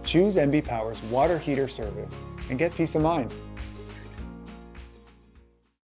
Choose NB Power's water heater service and get peace of mind.